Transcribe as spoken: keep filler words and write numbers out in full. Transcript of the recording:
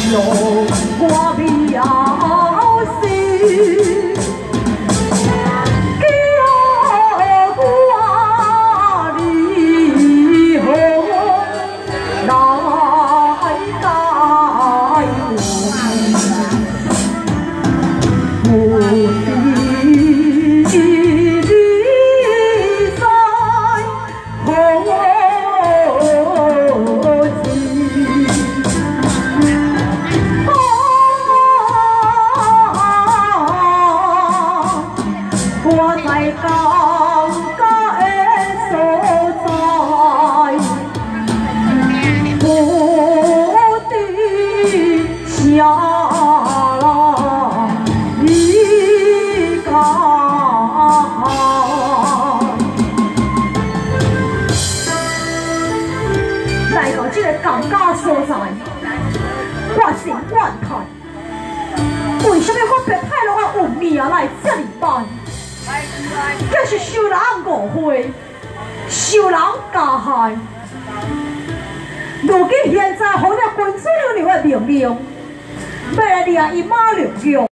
哟，我表示。 我在高高的所在，我的下了一个来到这个尴尬所在，我心怨叹，为什么我别派落我有命来这里办？ 就是受人误会，受人加害。如今现在，好了军水流的命令，要来抓伊马六玉。